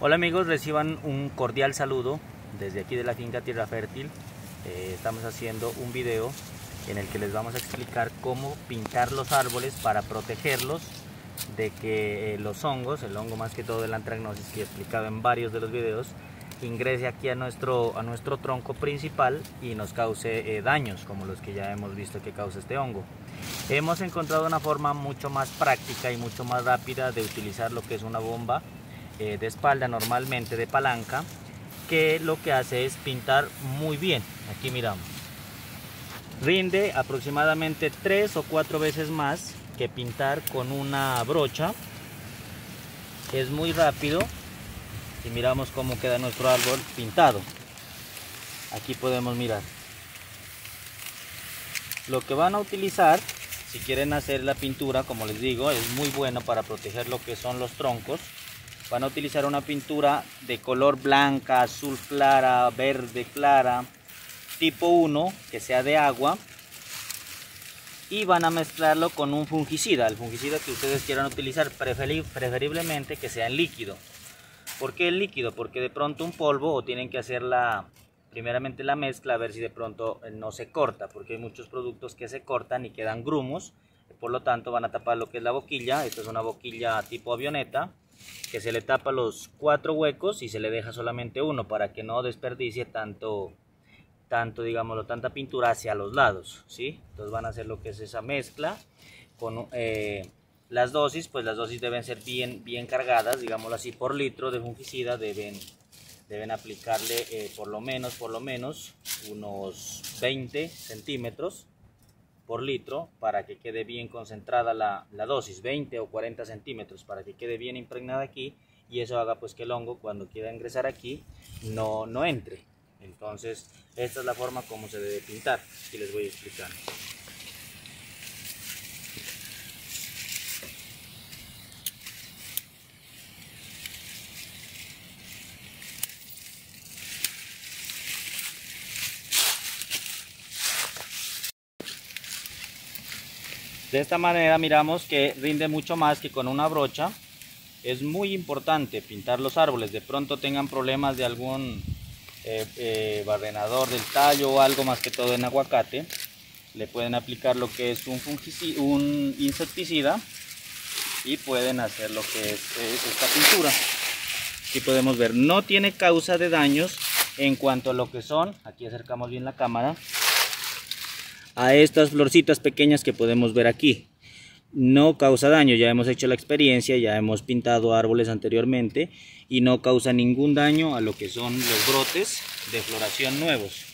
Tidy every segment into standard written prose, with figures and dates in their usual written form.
Hola amigos, reciban un cordial saludo desde aquí de la finca Tierra Fértil. Estamos haciendo un video en el que les vamos a explicar cómo pintar los árboles para protegerlos de que los hongos, el hongo más que todo de la anthragnosis que he explicado en varios de los videos, ingrese aquí a nuestro tronco principal y nos cause daños como los que ya hemos visto que causa este hongo. Hemos encontrado una forma mucho más práctica y mucho más rápida de utilizar lo que es una bomba de espalda, normalmente de palanca, que lo que hace es pintar muy bien. Aquí miramos, rinde aproximadamente 3 o 4 veces más que pintar con una brocha. Es muy rápido y miramos cómo queda nuestro árbol pintado. Aquí podemos mirar lo que van a utilizar. Si quieren hacer la pintura, como les digo, es muy bueno para proteger lo que son los troncos. Van a utilizar una pintura de color blanca, azul clara, verde clara, tipo 1, que sea de agua. Y van a mezclarlo con un fungicida, el fungicida que ustedes quieran utilizar, preferiblemente que sea en líquido. ¿Por qué el líquido? Porque de pronto un polvo, o tienen que hacer primeramente la mezcla, a ver si de pronto no se corta, porque hay muchos productos que se cortan y quedan grumos. Por lo tanto van a tapar lo que es la boquilla. Esta es una boquilla tipo avioneta, que se le tapa los 4 huecos y se le deja solamente uno para que no desperdicie tanta pintura hacia los lados, ¿sí? Entonces van a hacer lo que es esa mezcla con las dosis. Pues las dosis deben ser bien cargadas, digámoslo así, por litro de fungicida deben aplicarle por lo menos unos 20 centímetros por litro, para que quede bien concentrada la dosis, 20 o 40 centímetros, para que quede bien impregnada aquí, y eso haga pues que el hongo, cuando quiera ingresar aquí, no entre. Entonces esta es la forma como se debe pintar, y les voy explicando. De esta manera miramos que rinde mucho más que con una brocha. Es muy importante pintar los árboles. De pronto tengan problemas de algún barrenador del tallo o algo, más que todo en aguacate, le pueden aplicar lo que es un insecticida y pueden hacer lo que es esta pintura. Aquí podemos ver, no tiene causa de daños en cuanto a lo que son, aquí acercamos bien la cámara, a estas florcitas pequeñas que podemos ver aquí. No causa daño, ya hemos hecho la experiencia, ya hemos pintado árboles anteriormente y no causa ningún daño a lo que son los brotes de floración nuevos.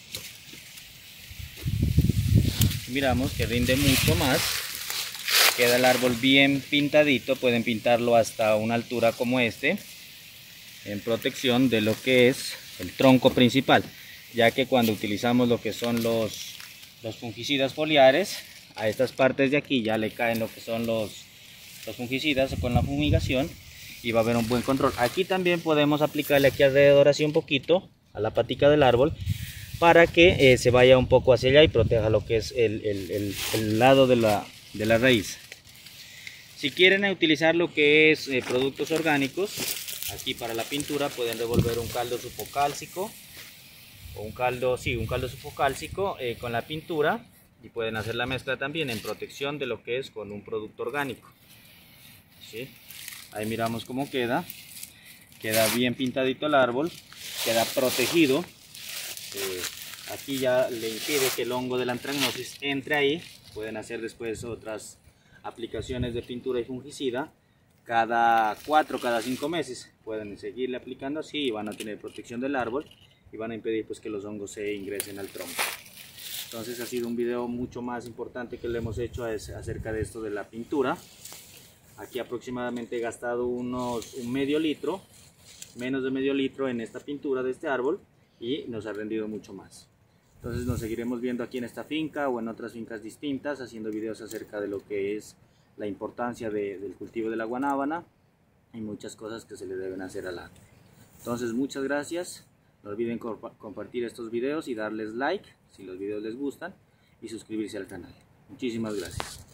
Miramos que rinde mucho más, queda el árbol bien pintadito. Pueden pintarlo hasta una altura como este, en protección de lo que es el tronco principal, ya que cuando utilizamos lo que son los fungicidas foliares, a estas partes de aquí ya le caen lo que son los fungicidas con la fumigación, y va a haber un buen control. Aquí también podemos aplicarle aquí alrededor, así un poquito a la patica del árbol, para que se vaya un poco hacia allá y proteja lo que es el lado de la raíz. Si quieren utilizar lo que es productos orgánicos, aquí para la pintura pueden revolver un caldo sulfocálcico o un caldo sulfocálcico con la pintura, y pueden hacer la mezcla también en protección de lo que es con un producto orgánico, ¿sí? Ahí miramos cómo queda bien pintadito el árbol, queda protegido. Aquí ya le impide que el hongo de la anthragnosis entre ahí. Pueden hacer después otras aplicaciones de pintura y fungicida cada 4 cada 5 meses. Pueden seguirle aplicando así y van a tener protección del árbol y van a impedir pues que los hongos se ingresen al tronco. Entonces ha sido un video mucho más importante que le hemos hecho acerca de esto de la pintura. Aquí aproximadamente he gastado un medio litro, menos de medio litro en esta pintura de este árbol, y nos ha rendido mucho más. Entonces nos seguiremos viendo aquí en esta finca o en otras fincas distintas, haciendo videos acerca de lo que es la importancia del cultivo de la guanábana y muchas cosas que se le deben hacer al árbol. Entonces muchas gracias. No olviden compartir estos videos y darles like si los videos les gustan, y suscribirse al canal. Muchísimas gracias.